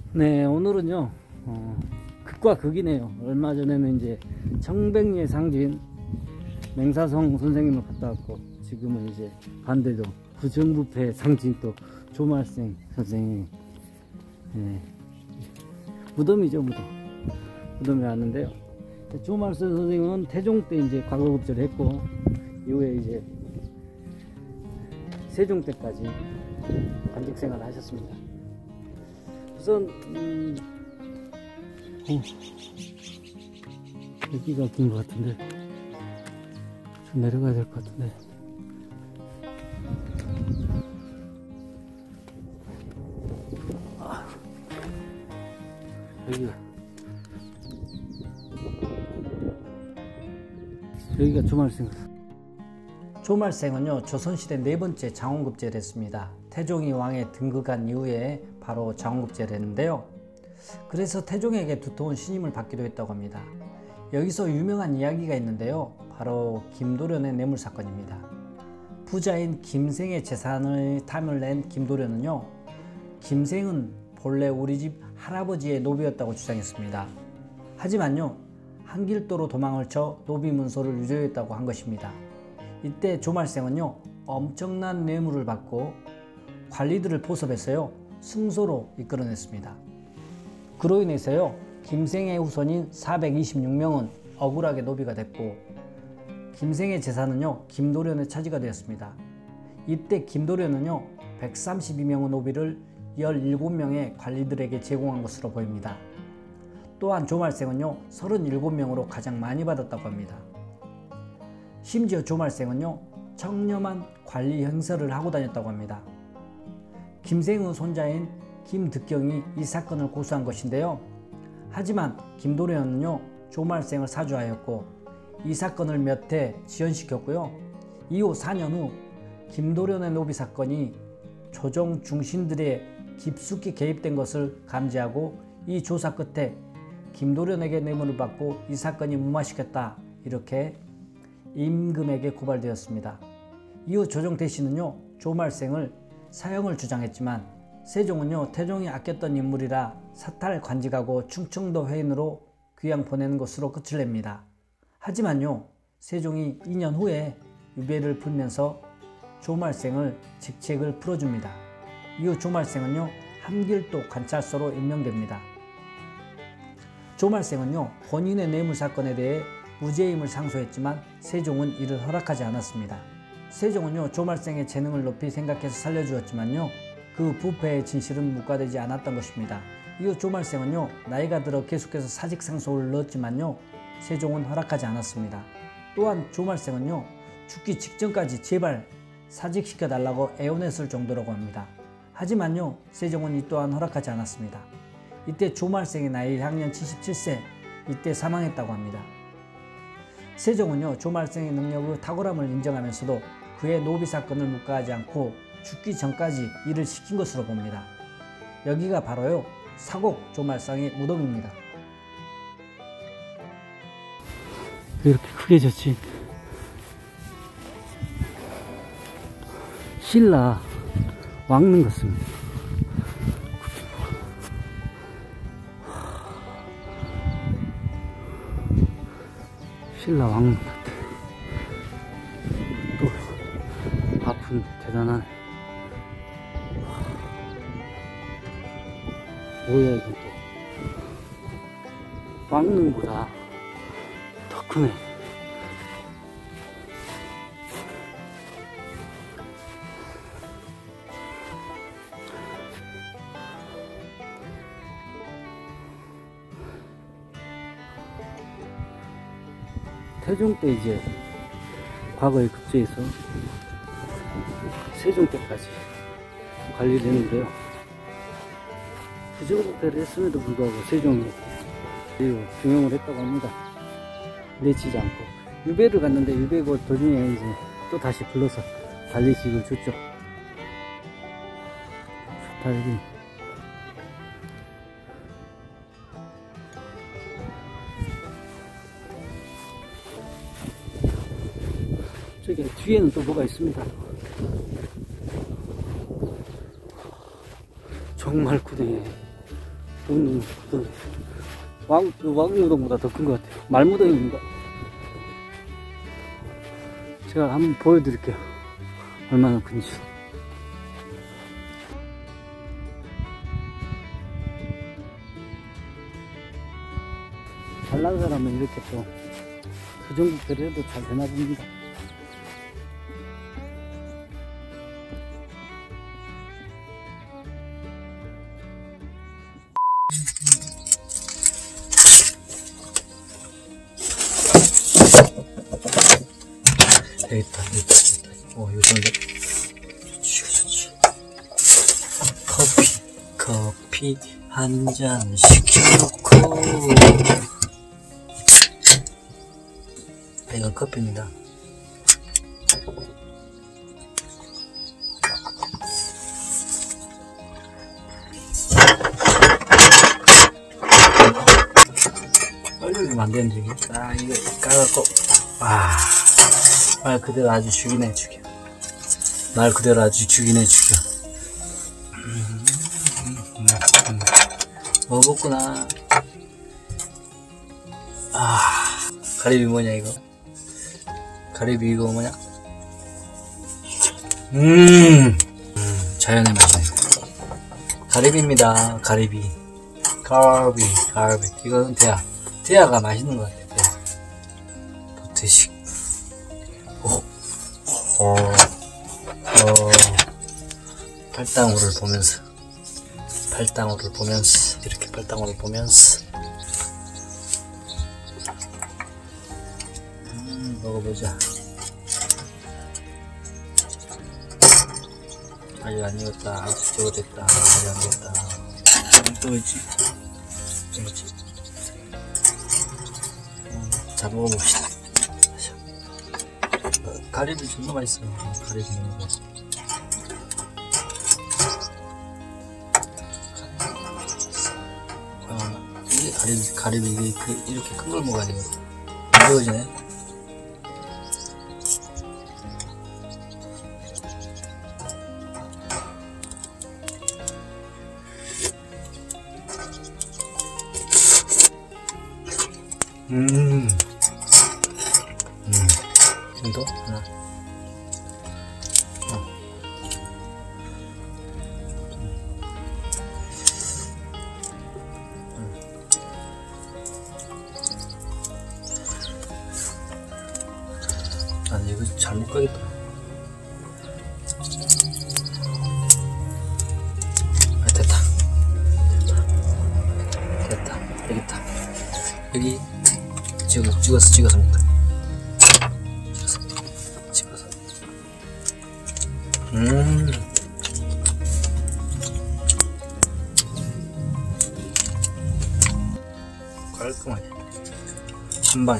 네, 오늘은요, 극과 극이네요. 얼마 전에는 이제 청백리의 상진 맹사성 선생님을 갔다 왔고, 지금은 이제 반대로 부정부패 상진 또 조말생 선생님, 무덤이죠, 무덤에 왔는데요. 조말생 선생님은 태종 때 이제 과거급제를 했고, 이후에 이제 세종 때까지 관직 생활을 하셨습니다. 우선 여기가 긴 것 같은데 좀 내려가야 될 것 같은데. 여기가 조말생. 조말생은요, 조선시대 네 번째 장원급제를 했습니다. 태종이 왕에 등극한 이후에 바로 장원급제를 했는데요. 그래서 태종에게 두터운 신임을 받기도 했다고 합니다. 여기서 유명한 이야기가 있는데요. 바로 김도련의 뇌물 사건입니다. 부자인 김생의 재산을 탐을 낸 김도련은요, 김생은 본래 우리 집 할아버지의 노비였다고 주장했습니다. 하지만요, 한길도로 도망을 쳐 노비 문서를 유조했다고 한 것입니다. 이때 조말생은요, 엄청난 뇌물을 받고 관리들을 포섭해서요, 승소로 이끌어냈습니다. 그로 인해서요, 김생의 후손인 426명은 억울하게 노비가 됐고, 김생의 재산은요, 김도련의 차지가 되었습니다. 이때 김도련은요, 132명의 노비를 17명의 관리들에게 제공한 것으로 보입니다. 또한 조말생은요, 37명으로 가장 많이 받았다고 합니다. 심지어 조말생은요, 청렴한 관리 행세를 하고 다녔다고 합니다. 김생의 손자인 김득경이 이 사건을 고소한 것인데요. 하지만 김도련은요, 조말생을 사주하였고 이 사건을 몇 해 지연시켰고요. 이후 4년 후 김도련의 노비 사건이 조정 중신들의 깊숙이 개입된 것을 감지하고 이 조사 끝에 김도련에게 뇌물을 받고 이 사건이 무마시켰다, 이렇게 임금에게 고발되었습니다. 이후 조정 대신은요, 조말생을 사형을 주장했지만 세종은요, 태종이 아꼈던 인물이라 사탈 관직하고 충청도 회인으로 귀양 보내는 것으로 끝을 냅니다. 하지만요, 세종이 2년 후에 유배를 풀면서 조말생을 직책을 풀어줍니다. 이후 조말생은요, 한길도 관찰소로 임명됩니다. 조말생은요, 본인의 뇌물 사건에 대해 무죄임을 상소했지만 세종은 이를 허락하지 않았습니다. 세종은요, 조말생의 재능을 높이 생각해서 살려주었지만요, 그 부패의 진실은 묵과되지 않았던 것입니다. 이후 조말생은요, 나이가 들어 계속해서 사직 상소를 넣었지만요, 세종은 허락하지 않았습니다. 또한 조말생은요, 죽기 직전까지 제발 사직시켜 달라고 애원했을 정도라고 합니다. 하지만요, 세종은 이 또한 허락하지 않았습니다. 이때 조말생의 나이 향년 77세, 이때 사망했다고 합니다. 세종은요, 조말생의 능력의 탁월함을 인정하면서도 그의 노비 사건을 묵과하지 않고 죽기 전까지 일을 시킨 것으로 봅니다. 여기가 바로요, 사곡 조말상의 무덤입니다. 이렇게 크게 졌지. 신라 왕릉 같습니다. 신라 왕릉 같아. 또 앞은 대단한. 뭐야 이건 또. 왕릉보다 더 크네. 태종 때 이제 과거에 급제해서 세종 때까지 관리를 했는데요. 부정부패를 했음에도 불구하고 세종이 중용을 했다고 합니다. 내치지 않고. 유배를 갔는데 유배 곧 도중에 이제 또 다시 불러서 관리직을 줬죠. 좋다, 여기. 저기 뒤에는 또 뭐가 있습니다. 정말 크네. 왕무동보다 더 큰 것 같아요. 말무동입니다. 제가 한번 보여드릴게요. 얼마나 큰지. 잘난 사람은 이렇게 또 수정국대를 해도 잘 되나 봅니다. 여기 있다. 이거 좋은데? 커피 한 잔 시켜놓고. 이건 커피입니다. 얼리면 안 되는데, 이게. 이거 까갖고, 말 그대로 아주 죽이네, 죽여. 말 그대로 아주 죽이네, 죽여. 먹었구나. 가리비 뭐냐, 이거? 가리비 이거 뭐냐? 자연의 맛이네. 가리비입니다. 가리비. 이거는 대하가 맛있는 것 같아요. 도태식. 팔당우를 보면서 이렇게 팔당우를 보면서 먹어보자. 아직 안 익었다. 아직 저거됐다. 아직 안 됐다. 또 있지? 자, 먹어봅시다. 가리비 존나 맛있어요. 가리비 먹는 거. 이게 가리비 이게 이렇게 큰 걸 먹어야 되거든. 무거워지네. 정도? 하나. 아니, 이거 잘 못 가겠다. 됐다. 여기 있다. 여기 찍어서 먹자. 찍어서. 깔끔하게 한 방에.